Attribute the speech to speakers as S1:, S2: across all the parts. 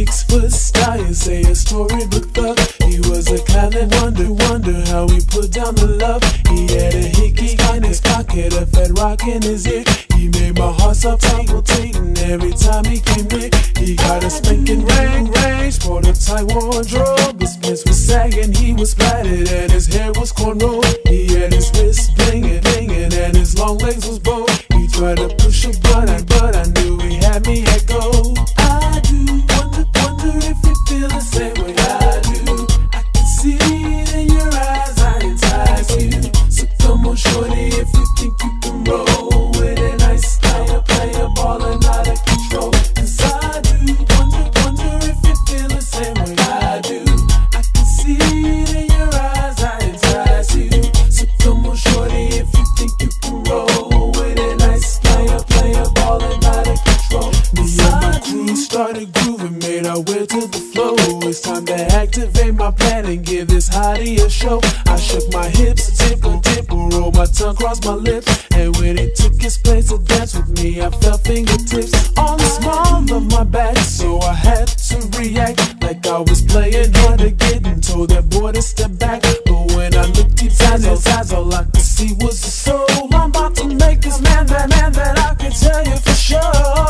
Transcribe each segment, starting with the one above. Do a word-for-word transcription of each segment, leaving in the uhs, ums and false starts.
S1: Six foot stallion, say a storybook thug. He was a kind of wonder, wonder how he put down the love. He had a hickey in his pocket, a fat rock in his ear. He made my heart stop palpitating every time he came near. He got a spanking ring, ring, sport a tight wardrobe. His pants was sagging, he was splattered, and his hair was cornrowed. He had his wrist blinging, blinging, and his long legs was bowed. He tried to push a button, but I knew he had me at go. I do wonder, wonder if you feel the same way I do. I can see it in your eyes, I entice you. So come on, shorty, if you think you can roll with it, nice player, player, ballin' out of control. Cause I do wonder, wonder if you feel the same way I do. I can see it in your eyes, I entice you. So come on, shorty, if you think you can roll with it, nice player, player, ballin' out of control. Me and my crew started grooving, made our way to the flow. It's time to activate my plan and give this hottie a show. I shook my hips, tip a dip, roll my tongue across my lips. And when he took his place to dance with me, I felt fingertips on the small of my back. So I had to react like I was playing hard to get, and told that boy to step back. But when I looked deep in his eyes, all I could see was the soul. I'm about to make this man that man that I can tell you for sure.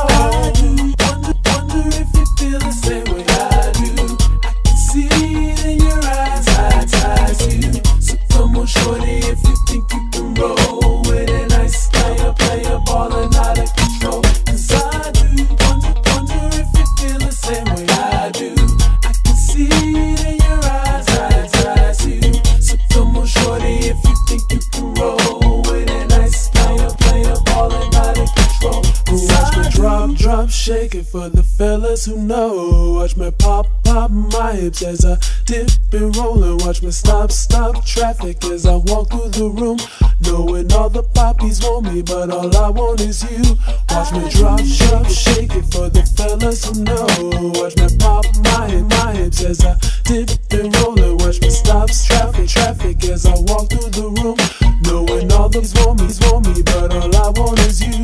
S1: I do wonder, wonder if you feel the same way I do. I can see it in your eyes, I entice you. So come on, shorty, if you think you can roll with it, nice player, player, ballin' out of control. Cause I do wonder, wonder if you feel the same way I do. I can see it in your eyes, I entice you. So come on, shorty, if you think you can roll with it, nice player, player, ballin' out of control. Watch me drop, drop, shake it for the fellas who know. Watch me pop, pop my hips as I dip and roll, and watch me stop, stop traffic as I walk through the room. Knowing all the poppies want me, but all I want is you. Watch me drop, drop, shake it for the fellas who know. Watch me pop my, my hips as I dip and roll, and watch me stop traffic, traffic as I walk through the room. Knowing all these want me, want me, but all I want is you.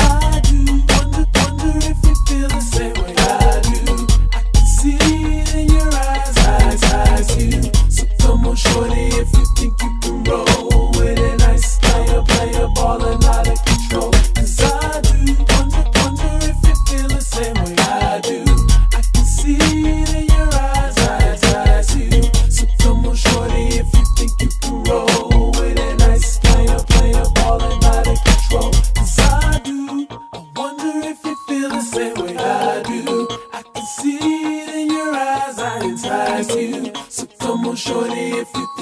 S1: I do wonder, wonder if you feel the same way I do. I can see it in your eyes, I entice you. So come on, shorty, if you think you can roll with it, nice player, player, ballin' out of control. Cause I do wonder, wonder if you feel the same way I do. I can see it in your eyes, I entice you. So come on, shorty, if you think you can roll with it, nice player, player, ballin' out of control. Cause I do, I wonder if you feel the same way I do. I can see it in your eyes, I entice you. So come on, shorty, if you